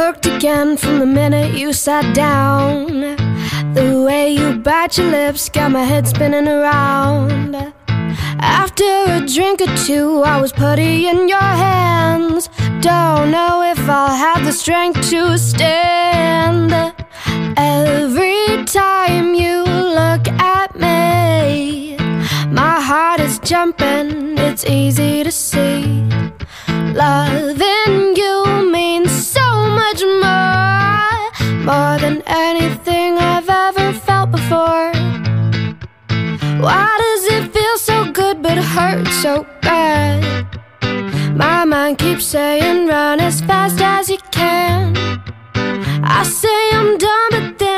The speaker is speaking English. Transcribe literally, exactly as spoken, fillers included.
hooked again from the minute you sat down. The way you bite your lips got my head spinning around. After a drink or two, I was putty in your hands. Don't know if I'll have the strength to stand. Every time you look at me, my heart is jumping, it's easy to see. Loving you means so much more, more than anything I've ever felt before. Why does it feel so good but hurt so bad? My mind keeps saying run as fast as you can. I say I'm done, but then